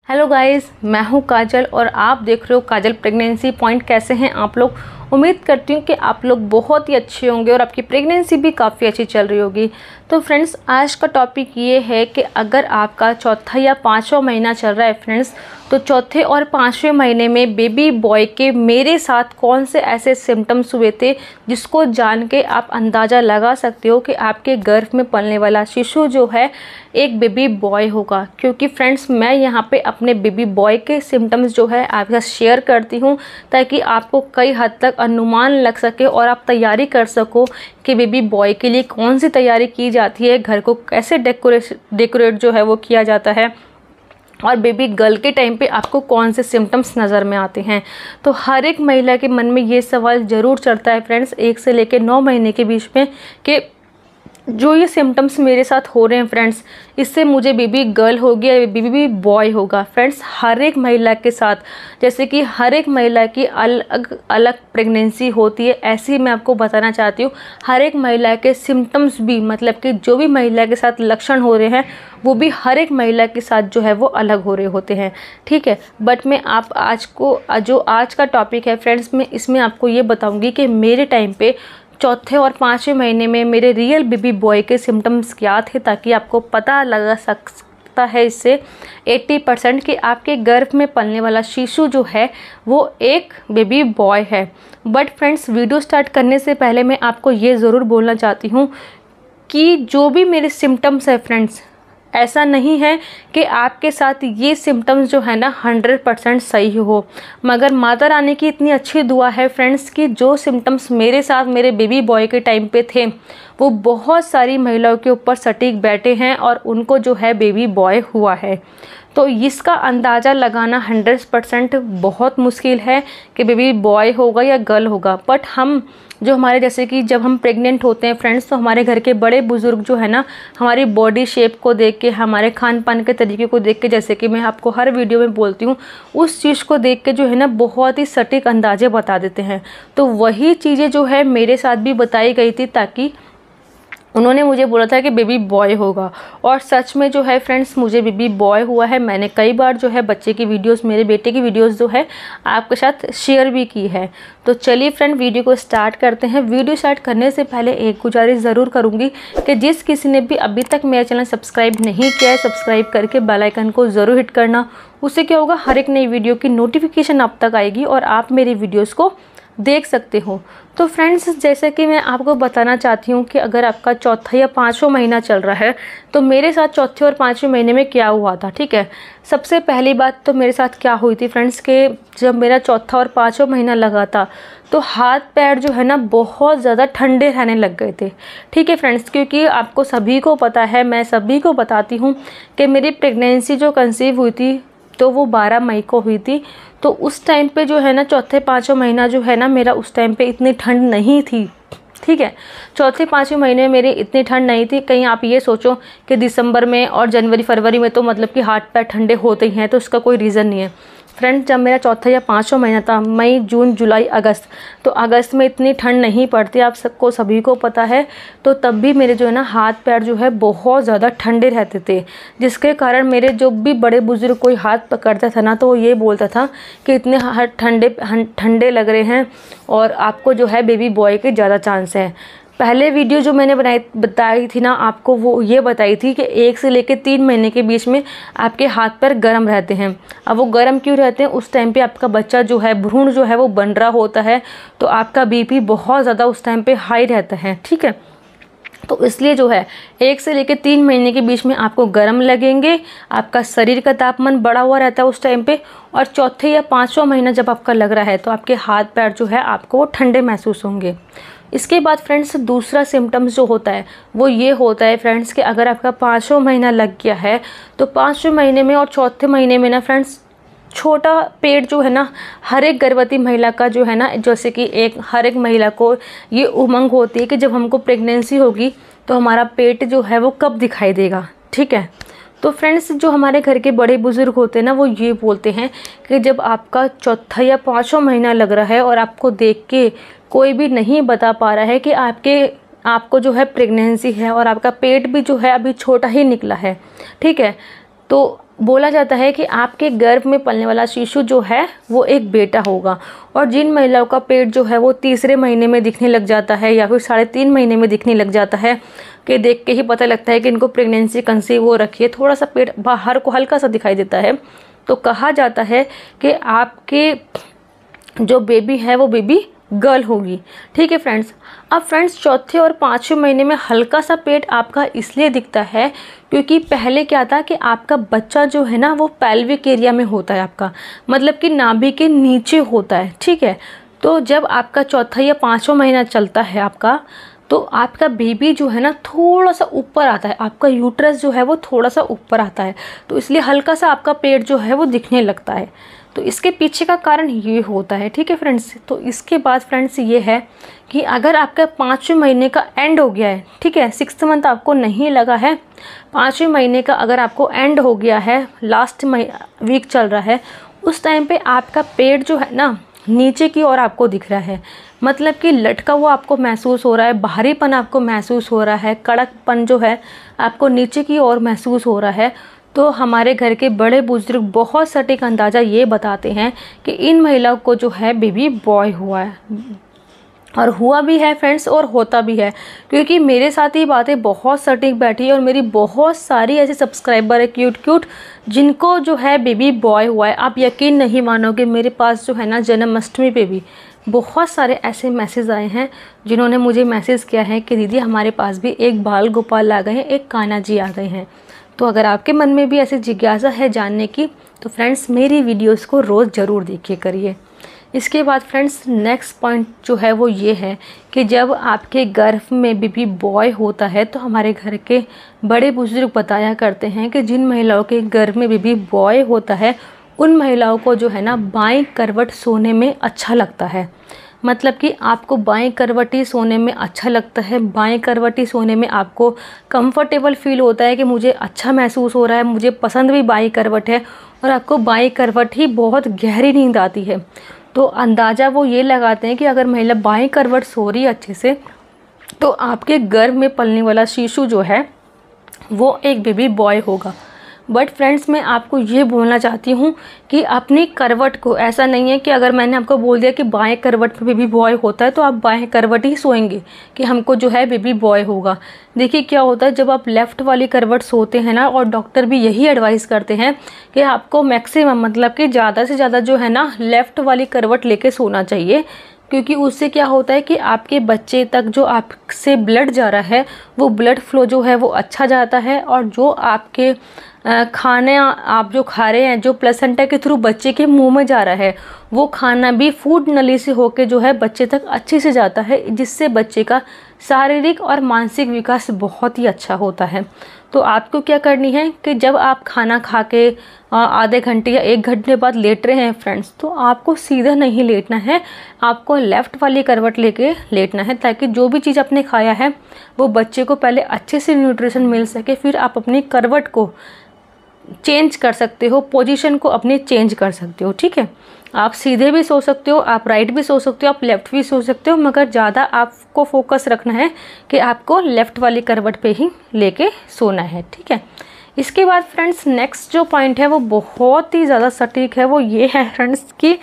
Hello guys, मैं हूं काजल और आप देख रहे हो काजल प्रेगनेंसी पॉइंट। कैसे हैं आप लोग? उम्मीद करती हूं कि आप लोग बहुत ही अच्छे होंगे और आपकी प्रेगनेंसी भी काफ़ी अच्छी चल रही होगी। तो फ्रेंड्स, आज का टॉपिक ये है कि अगर आपका चौथा या पाँचवा महीना चल रहा है फ्रेंड्स, तो चौथे और पाँचवें महीने में बेबी बॉय के मेरे साथ कौन से ऐसे सिम्टम्स हुए थे जिसको जान के आप अंदाज़ा लगा सकते हो कि आपके गर्भ में पलने वाला शिशु जो है एक बेबी बॉय होगा। क्योंकि फ्रेंड्स, मैं यहाँ पे अपने बेबी बॉय के सिम्टम्स जो है आपके साथ शेयर करती हूँ ताकि आपको कई हद तक अनुमान लग सके और आप तैयारी कर सको कि बेबी बॉय के लिए कौन सी तैयारी की जाती है, घर को कैसे डेकोरेट जो है वो किया जाता है, और बेबी गर्ल के टाइम पे आपको कौन से सिम्टम्स नज़र में आते हैं। तो हर एक महिला के मन में ये सवाल ज़रूर चलता है फ्रेंड्स, 1 से लेकर 9 महीने के बीच में, कि जो ये सिम्टम्स मेरे साथ हो रहे हैं फ्रेंड्स, इससे मुझे बेबी गर्ल होगी या बेबी बॉय होगा। फ्रेंड्स, हर एक महिला के साथ, जैसे कि हर एक महिला की अलग अलग प्रेगनेंसी होती है, ऐसी मैं आपको बताना चाहती हूँ हर एक महिला के सिम्टम्स भी, मतलब कि जो भी महिला के साथ लक्षण हो रहे हैं वो भी हर एक महिला के साथ जो है वो अलग हो रहे होते हैं। ठीक है, बट मैं आप आज का टॉपिक है फ्रेंड्स, मैं इसमें आपको ये बताऊँगी कि मेरे टाइम पे चौथे और पाँचवें महीने में मेरे रियल बेबी बॉय के सिम्टम्स क्या थे, ताकि आपको पता लगा सकता है इससे 80% कि आपके गर्भ में पलने वाला शिशु जो है वो एक बेबी बॉय है। बट फ्रेंड्स, वीडियो स्टार्ट करने से पहले मैं आपको ये ज़रूर बोलना चाहती हूँ कि जो भी मेरे सिम्टम्स है फ्रेंड्स, ऐसा नहीं है कि आपके साथ ये सिम्टम्स जो है ना 100% सही हो, मगर माता रानी की इतनी अच्छी दुआ है फ्रेंड्स कि जो सिम्टम्स मेरे साथ मेरे बेबी बॉय के टाइम पे थे वो बहुत सारी महिलाओं के ऊपर सटीक बैठे हैं और उनको जो है बेबी बॉय हुआ है। तो इसका अंदाज़ा लगाना 100% बहुत मुश्किल है कि बेबी बॉय होगा या गर्ल होगा। बट हम जो हमारे, जैसे कि जब हम प्रेग्नेंट होते हैं फ्रेंड्स, तो हमारे घर के बड़े बुज़ुर्ग जो है ना, हमारी बॉडी शेप को देख के, हमारे खान पान के तरीके को देख के, जैसे कि मैं आपको हर वीडियो में बोलती हूँ, उस चीज़ को देख के जो है ना बहुत ही सटीक अंदाजे बता देते हैं। तो वही चीज़ें जो है मेरे साथ भी बताई गई थी, ताकि उन्होंने मुझे बोला था कि बेबी बॉय होगा, और सच में जो है फ्रेंड्स मुझे बेबी बॉय हुआ है। मैंने कई बार जो है बच्चे की वीडियोस, मेरे बेटे की वीडियोस जो है आपके साथ शेयर भी की है। तो चलिए फ्रेंड, वीडियो को स्टार्ट करते हैं। वीडियो स्टार्ट करने से पहले एक गुजारिश ज़रूर करूँगी कि जिस किसी ने भी अभी तक मेरा चैनल सब्सक्राइब नहीं किया है, सब्सक्राइब करके बेल आइकन को ज़रूर हिट करना। उससे क्या होगा, हर एक नई वीडियो की नोटिफिकेशन आप तक आएगी और आप मेरी वीडियोज़ को देख सकते हो। तो फ्रेंड्स, जैसे कि मैं आपको बताना चाहती हूँ कि अगर आपका चौथा या पाँचवा महीना चल रहा है, तो मेरे साथ चौथे और पाँचवें महीने में क्या हुआ था। ठीक है, सबसे पहली बात तो मेरे साथ क्या हुई थी फ्रेंड्स, कि जब मेरा चौथा और पाँचवा महीना लगा था तो हाथ पैर जो है ना बहुत ज़्यादा ठंडे रहने लग गए थे। ठीक है फ्रेंड्स, क्योंकि आपको सभी को पता है, मैं सभी को बताती हूँ कि मेरी प्रेगनेंसी जो कंसीव हुई थी तो वो 12 मई को हुई थी। तो उस टाइम पे जो है ना चौथे पाँचवा महीना जो है ना मेरा, उस टाइम पे इतनी ठंड नहीं थी। ठीक है, चौथे पाँचवें महीने में मेरी इतनी ठंड नहीं थी। कहीं आप ये सोचो कि दिसंबर में और जनवरी फरवरी में तो मतलब कि हाथ पैर ठंडे होते ही हैं, तो इसका कोई रीज़न नहीं है। फ्रेंड्स, जब मेरा चौथा या पाँचवा महीना था, मई जून जुलाई अगस्त, तो अगस्त में इतनी ठंड नहीं पड़ती, आप सबको सभी को पता है। तो तब भी मेरे जो है ना हाथ पैर जो है बहुत ज़्यादा ठंडे रहते थे, जिसके कारण मेरे जो भी बड़े बुजुर्ग कोई हाथ पकड़ता था ना, तो वो ये बोलता था कि इतने हाथ ठंडे लग रहे हैं और आपको जो है बेबी बॉय के ज़्यादा चांस है। पहले वीडियो जो मैंने बताई थी ना आपको, वो ये बताई थी कि 1 से लेकर 3 महीने के बीच में आपके हाथ पैर गर्म रहते हैं। अब वो गर्म क्यों रहते हैं, उस टाइम पे आपका बच्चा जो है, भ्रूण जो है वो बन रहा होता है, तो आपका बीपी बहुत ज़्यादा उस टाइम पे हाई रहता है। ठीक है, तो इसलिए जो है 1 से लेकर 3 महीने के बीच में आपको गर्म लगेंगे, आपका शरीर का तापमान बढ़ा हुआ रहता है उस टाइम पे, और चौथे या पाँचवा महीना जब आपका लग रहा है तो आपके हाथ पैर जो है आपको वो ठंडे महसूस होंगे। इसके बाद फ्रेंड्स, दूसरा सिम्टम्स जो होता है वो ये होता है फ्रेंड्स कि अगर आपका पाँचवा महीना लग गया है तो पाँचवें महीने में और चौथे महीने में ना फ्रेंड्स, छोटा पेट जो है ना, हर एक गर्भवती महिला का जो है ना, जैसे कि हर एक महिला को ये उमंग होती है कि जब हमको प्रेगनेंसी होगी तो हमारा पेट जो है वो कब दिखाई देगा। ठीक है, तो फ्रेंड्स, जो हमारे घर के बड़े बुजुर्ग होते हैं ना, वो ये बोलते हैं कि जब आपका चौथा या पाँचवा महीना लग रहा है और आपको देख के कोई भी नहीं बता पा रहा है कि आपको जो है प्रेगनेंसी है और आपका पेट भी जो है अभी छोटा ही निकला है। ठीक है, तो बोला जाता है कि आपके गर्भ में पलने वाला शिशु जो है वो एक बेटा होगा। और जिन महिलाओं का पेट जो है वो तीसरे महीने में दिखने लग जाता है या फिर 3.5 महीने में दिखने लग जाता है, कि देख के ही पता लगता है कि इनको प्रेगनेंसी कंसीव हो रखी है, थोड़ा सा पेट बाहर को हल्का सा दिखाई देता है, तो कहा जाता है कि आपके जो बेबी है वो बेबी गर्ल होगी। ठीक है फ्रेंड्स। अब फ्रेंड्स, चौथे और 5वें महीने में हल्का सा पेट आपका इसलिए दिखता है क्योंकि पहले क्या था कि आपका बच्चा जो है ना वो पेल्विक एरिया में होता है आपका, मतलब कि नाभि के नीचे होता है। ठीक है। तो जब आपका चौथा या 5वां महीना चलता है आपका, तो आपका बेबी जो है ना थोड़ा सा ऊपर आता है, आपका यूट्रस जो है वो थोड़ा सा ऊपर आता है, तो इसलिए हल्का सा आपका पेट जो है वो दिखने लगता है। तो इसके पीछे का कारण ये होता है। ठीक है फ्रेंड्स। तो इसके बाद फ्रेंड्स ये है कि अगर आपका 5वें महीने का एंड हो गया है, ठीक है, 6th मंथ आपको नहीं लगा है, 5वें महीने का अगर आपको एंड हो गया है, लास्ट वीक चल रहा है, उस टाइम पे आपका पेट जो है ना नीचे की ओर आपको दिख रहा है, मतलब कि लटका हुआ आपको महसूस हो रहा है, बाहरीपन आपको महसूस हो रहा है, कड़कपन जो है आपको नीचे की ओर महसूस हो रहा है, तो हमारे घर के बड़े बुजुर्ग बहुत सटीक अंदाज़ा ये बताते हैं कि इन महिलाओं को जो है बेबी बॉय हुआ है। और हुआ भी है फ्रेंड्स, और होता भी है, क्योंकि मेरे साथ ही बातें बहुत सटीक बैठी है और मेरी बहुत सारी ऐसे सब्सक्राइबर है क्यूट जिनको जो है बेबी बॉय हुआ है। आप यकीन नहीं मानोगे, मेरे पास जो है ना जन्माष्टमी पे भी बहुत सारे ऐसे मैसेज आए हैं जिन्होंने मुझे मैसेज किया है कि दीदी हमारे पास भी एक बाल गोपाल आ गए हैं, एक कान्हा जी आ गए हैं। तो अगर आपके मन में भी ऐसी जिज्ञासा है जानने की, तो फ्रेंड्स मेरी वीडियोस को रोज़ ज़रूर देखिए करिए। इसके बाद फ्रेंड्स नेक्स्ट पॉइंट जो है वो ये है कि जब आपके गर्भ में बेबी बॉय होता है, तो हमारे घर के बड़े बुजुर्ग बताया करते हैं कि जिन महिलाओं के गर्भ में बेबी बॉय होता है, उन महिलाओं को जो है ना बाएं करवट सोने में अच्छा लगता है। मतलब कि आपको बाएं करवटी सोने में अच्छा लगता है, बाएं करवटी सोने में आपको कंफर्टेबल फील होता है कि मुझे अच्छा महसूस हो रहा है, मुझे पसंद भी बाएं करवट है, और आपको बाएं करवट ही बहुत गहरी नींद आती है। तो अंदाज़ा वो ये लगाते हैं कि अगर महिला बाएं करवट सो रही है अच्छे से, तो आपके गर्भ में पलने वाला शिशु जो है वो एक बेबी बॉय होगा। बट फ्रेंड्स, मैं आपको ये बोलना चाहती हूँ कि अपनी करवट को, ऐसा नहीं है कि अगर मैंने आपको बोल दिया कि बाएं करवट पे बेबी बॉय होता है तो आप बाएं करवट ही सोएंगे कि हमको जो है बेबी बॉय होगा। देखिए क्या होता है, जब आप लेफ़्ट वाली करवट सोते हैं ना, और डॉक्टर भी यही एडवाइस करते हैं कि आपको मैक्सिमम, मतलब कि ज़्यादा से ज़्यादा जो है ना लेफ़्ट वाली करवट लेके सोना चाहिए, क्योंकि उससे क्या होता है कि आपके बच्चे तक जो आपसे ब्लड जा रहा है वो ब्लड फ्लो जो है वो अच्छा जाता है, और जो आपके खाने आप जो खा रहे हैं, जो प्लेसेंटा के थ्रू बच्चे के मुंह में जा रहा है, वो खाना भी फूड नली से होके जो है बच्चे तक अच्छे से जाता है, जिससे बच्चे का शारीरिक और मानसिक विकास बहुत ही अच्छा होता है। तो आपको क्या करनी है कि जब आप खाना खा के आधे घंटे या 1 घंटे बाद लेट रहे हैं फ्रेंड्स, तो आपको सीधा नहीं लेटना है, आपको लेफ़्ट वाली करवट लेके लेटना है, ताकि जो भी चीज़ आपने खाया है वो बच्चे को पहले अच्छे से न्यूट्रिशन मिल सके, फिर आप अपनी करवट को चेंज कर सकते हो, पोजीशन को अपने चेंज कर सकते हो। ठीक है। आप सीधे भी सो सकते हो, आप राइट भी सो सकते हो, आप लेफ़्ट भी सो सकते हो, मगर ज़्यादा आपको फोकस रखना है कि आपको लेफ़्ट वाली करवट पे ही लेके सोना है। ठीक है। इसके बाद फ्रेंड्स नेक्स्ट जो पॉइंट है वो बहुत ही ज़्यादा सटीक है। वो ये है फ्रेंड्स कि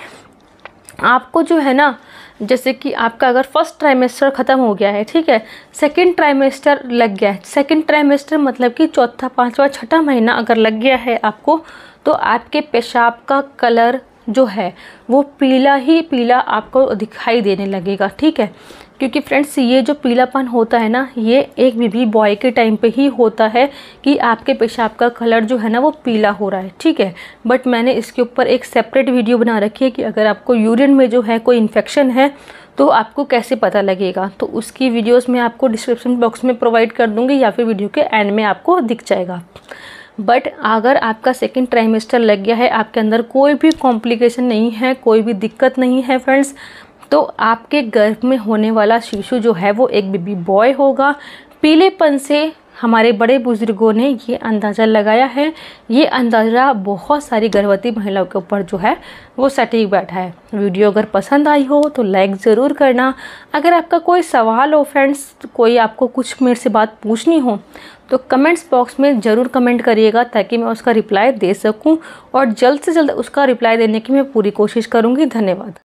आपको जो है ना, जैसे कि आपका अगर फर्स्ट ट्राइमेस्टर ख़त्म हो गया है, ठीक है, सेकंड ट्राइमेस्टर लग गया है, सेकंड ट्राइमेस्टर मतलब कि चौथा, पाँचवा, छठा महीना अगर लग गया है आपको, तो आपके पेशाब का कलर जो है वो पीला ही पीला आपको दिखाई देने लगेगा। ठीक है। क्योंकि फ्रेंड्स ये जो पीलापन होता है ना, ये एक बेबी बॉय के टाइम पे ही होता है कि आपके पेशाब का कलर जो है ना वो पीला हो रहा है। ठीक है। बट मैंने इसके ऊपर एक सेपरेट वीडियो बना रखी है कि अगर आपको यूरिन में जो है कोई इन्फेक्शन है तो आपको कैसे पता लगेगा, तो उसकी वीडियोस मैं आपको डिस्क्रिप्शन बॉक्स में प्रोवाइड कर दूँगी या फिर वीडियो के एंड में आपको दिख जाएगा। बट अगर आपका सेकंड ट्राइमेस्टर लग गया है, आपके अंदर कोई भी कॉम्प्लिकेशन नहीं है, कोई भी दिक्कत नहीं है फ्रेंड्स, तो आपके गर्भ में होने वाला शिशु जो है वो एक बेबी बॉय होगा। पीलेपन से हमारे बड़े बुजुर्गों ने ये अंदाज़ा लगाया है। ये अंदाज़ा बहुत सारी गर्भवती महिलाओं के ऊपर जो है वो सटीक बैठा है। वीडियो अगर पसंद आई हो तो लाइक ज़रूर करना। अगर आपका कोई सवाल हो फ्रेंड्स, कोई आपको कुछ मेरे से बात पूछनी हो तो कमेंट्स बॉक्स में ज़रूर कमेंट करिएगा, ताकि मैं उसका रिप्लाई दे सकूं, और जल्द से जल्द उसका रिप्लाई देने की मैं पूरी कोशिश करूंगी। धन्यवाद।